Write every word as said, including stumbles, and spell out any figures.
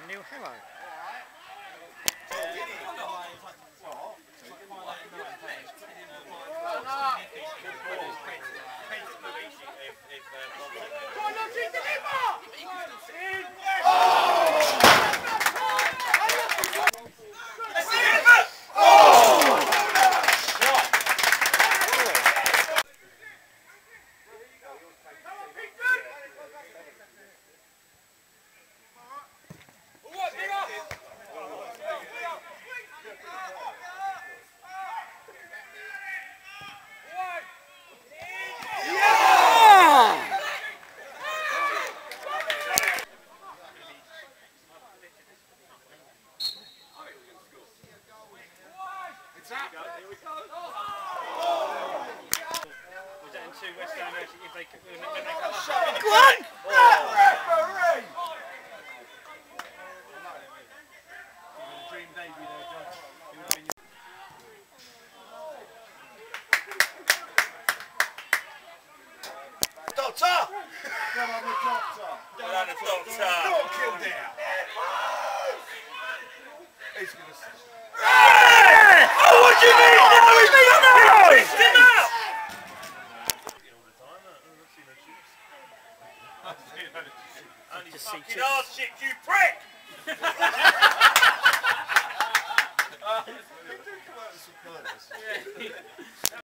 new Harrow. Go on! Doctor! Come on, the doctor! Come on, the doctor! Don't kill there! He's gonna... Oh, what do you mean? No, he's not! Pissed him out! Only fucking arse shit, you prick! They do come out with some furnace.